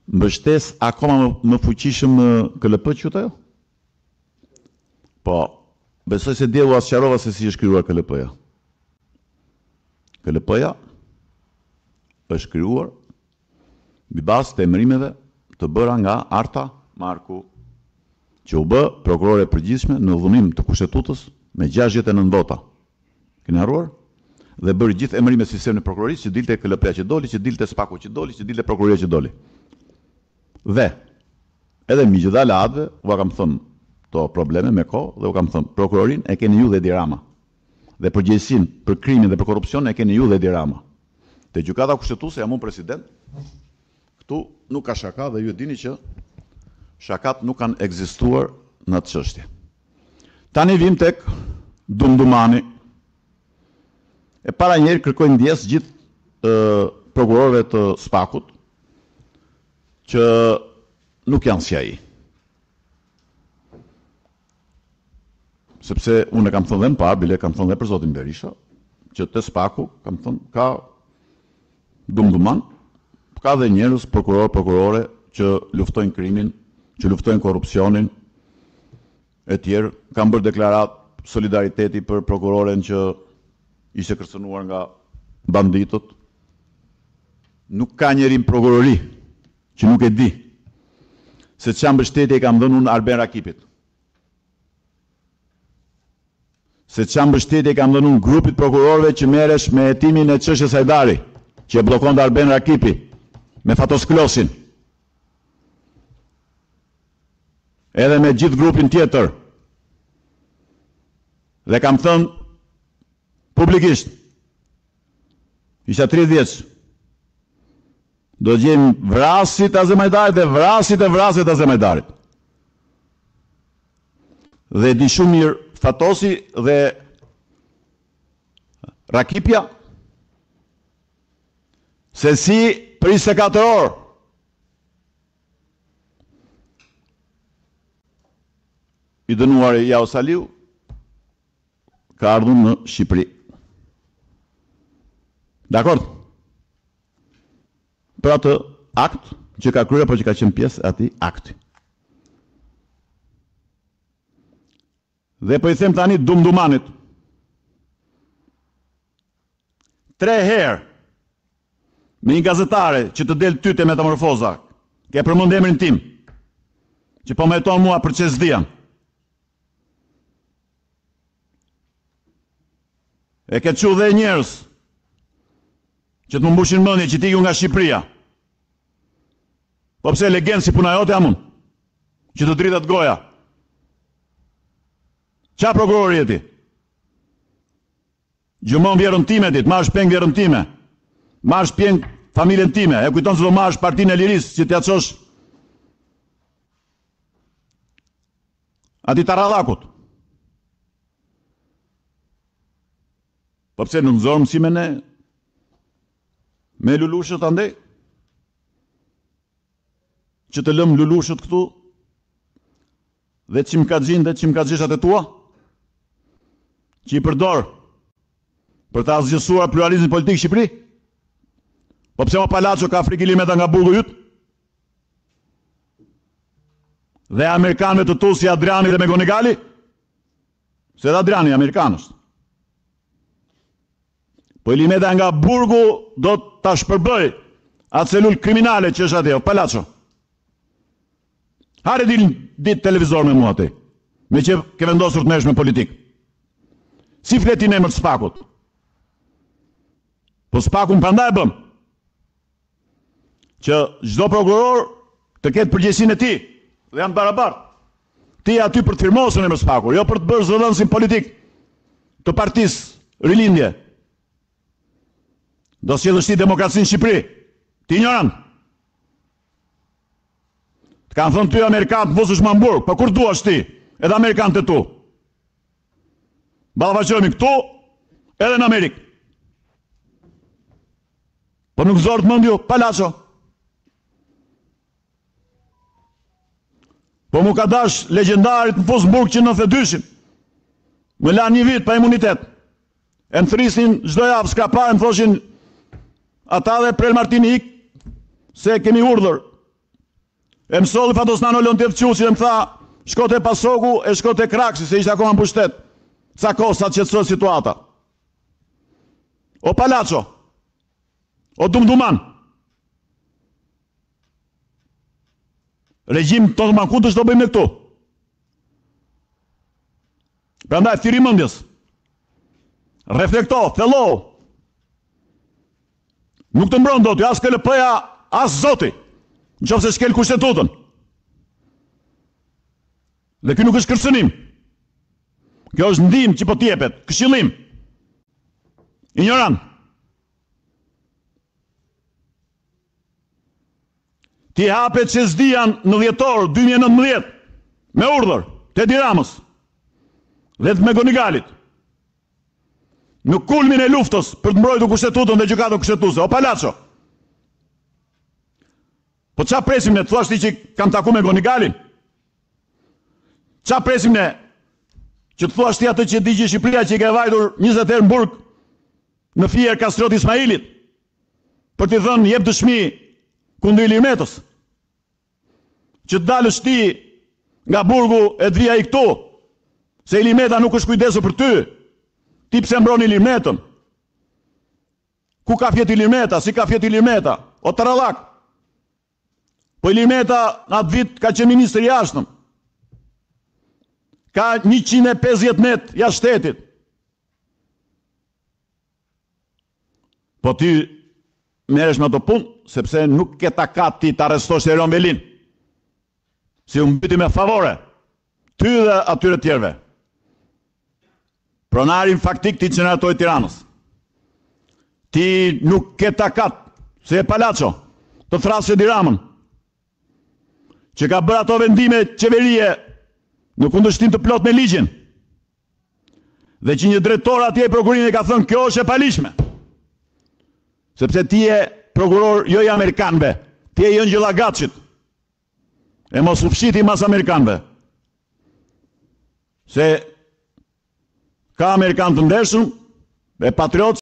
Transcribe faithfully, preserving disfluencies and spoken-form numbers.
mbështes akoma më, më fuqishëm në K L P qytet ajo? Po, besoj se dje u asqarova se si është krijuar K L P-ja. K L P-ja është krijuar mbi bazë të emërimeve të bëra nga Arta Marku, që u bë prokurore e përgjithshme në dhënim të kushtetutës me gjashtëdhjetë e nëntë vota. Keni harruar? Dhe bëri gjithë emërimet e sistemin e prokurorisë, që dilte K L P-ja që doli, që dilte Spaku që doli, që dilte prokuroria që doli. Dhe edhe mbi gjitha latëve, u kam thënë to probleme me kohë dhe u kam thënë prokurorin e keni ju dhe Edi Rama. Dhe përgjegjësinë për krimin dhe për korrupsionin e keni ju dhe Edi Rama. Te gjykata kushtetuese jam unë president. Këtu nuk ka shaka dhe ju e dini që shakat nuk kanë ekzistuar në atë çështje. Tani vim tek Dumdumani. E para njerë kërkojnë ndjes gjithë e, prokurorëve të Spakut që nuk janë si ai. Sepse unë e kam thënë dhe më parë, bile kam thënë dhe për zotin Berisha, që të Spaku, kam thënë, ka Dumduman, ka dhe njerëz prokuror, prokurore që luftojnë krimin, që luftojnë korrupsionin, e tjerë, kam bërë deklarat solidariteti për prokuroren që ishte kërcënuar nga banditët. Nuk ka njerin prokurori që nuk e di se çfarë mbështetje i kam dhënë unë Arben Rakipit. Se çfarë mbështetje i kam dhënë unë grupit prokurorëve që merresh me hetimin e çështjes Hajdari, që e bllokonte Arben Rakipi me Fatosklosin. Edhe me gjithë grupin tjetër. Dhe kam thënë publikisht, isha tridhjetë vjeç, do gjejmë vrasit e Azemajdarit dhe vrasit e vrasit e Azemajdarit. Dhe di shumë mirë Fatosi dhe Rakipja se si për njëzet e katër orë i dënuar Jao Saliu ka ardhur në Shqipëri. Dakord? Për atë akt që ka kryer, por që ka qenë pjesë atij akti. Dhe po i them tani Dumdumanit. Tre herë me një gazetare që të del ty te Metamorfoza, ke përmend emrin tim, që po më heton mua për çesdian. E ke çu dhe njerëz që të më mbushin mendje që ti ju nga Shqipëria. Po pse legend si puna jote jam unë, që të dritat goja. Qa prokurori e ti? Gjumon vjerën time ti, të marrësh peng vjerën time, marrësh peng familjen time, e kujton se do marrësh Partinë e Lirisë që t'ja çosh ati Taradhakut. Po pse në nëzorëm si me ne me lulushët andej? Që të lëm lulushët këtu dhe qimkadzin dhe qimkadzishat e tua? Që i përdor për të asgjësuar pluralizmin politik Shqipëri? Po pse më Palacio ka frikilimeta nga bullu jut? Dhe Amerikanëve të tu si Adriani dhe Megonigali? Se dhe Adriani Amerikan është. Po i limeta nga burgu do të shpërbëj atë celul kriminale që është atje, o Palacio. Hare dil ditë televizor me mua te, me që ke vendosur të merresh me politikë. Si fletin emër të Spakut? Po Spakun prandaj bëm që çdo prokuror të ketë përgjegjësinë e tij dhe janë barabartë. Ti aty për të firmosur emër Spakut, jo për të bërë zëdhënësin politik të partisë Rilindje. Do sjellësh ti demokracinë në Shqipëri. Ti ignorant. Të kanë thënë ty Amerikanë të vosësh më Hamburg, po kur duash ti, edhe Amerikanët e tu. Ballafaqohemi këtu, edhe në Amerikë. Po nuk zorët mendju, Palacio. Po mu ka dash legendarit në Fosburg që në nëntëdhjetë e dyshin. Më lanë një vit pa imunitet. E më thrisin çdo javë skrapar, më thoshin ata dhe Prel Martini ik se kemi urdhër E mësolli Fatosnano Lontevçusi dhe më tha, shko te Pasoku e shko te Kraksi, se ishte akoma në pushtet. Sa kohë sa të qetësohet situata. O Palaço, o Dumduman, regjim të të manku të shdo bëjmë në këtu. Prandaj thiri mendjes. Reflekto, thello. Nuk të mbron dot, as K L P-ja, as Zoti, nëse shkel kushtetutën. Dhe ky nuk është kërcënim. Kjo është ndihmë që po t'jepet, këshillim. Ignorant. Ti hapet që s'dijan në dhjetor dy mijë e nëntëmbëdhjetë me urdhër te Edi Ramës dhe të Megonigalit në kulmin e luftës për të mbrojtur kushtetutën dhe gjykatën kushtetuese. O Palaço, po qa presim ne, të thuash ti që kam taku me Gonigalin? Qa presim ne që të thuash ti atë që digji Shqipëria që i ka vajtur njëzet herë në burg në fier Kastriot Ismailit për t'i thënë jep dëshmi kundër Ilir Metës, që të dalësh ti nga burgu e të vija i këtu, se Ilir Meta nuk është kujdesur për ty, ti pse mbron Ilir Metën? Ku ka fjet Ilir Meta, si ka fjet Ilir Meta? O Tarallak, po Ilir Meta në atë vit ka qenë ministër i jashtëm, ka njëqind e pesëdhjetë net jashtë shtetit. Po ti merresh me ato punë, sepse nuk ke takat ti të arrestosh Erion Velin. Si u mbyti me favore, ty dhe atyre tjerve. Pronarin faktik të inceneratoj Tiranës. Ti nuk ke takat, se e Palaço, të thrasë Edi Ramën, që ka bërë ato vendime qeverie në kundërshtim të plot me ligjin, dhe që një drejtor atje i prokurimit ka thënë kjo është e palishme, sepse ti je prokuror jo i Amerikanëve, ti je i Ëngjëlla Gaçit, e mos u fshiti mas Amerikanëve, se ka Amerikanë të ndershëm, e patriot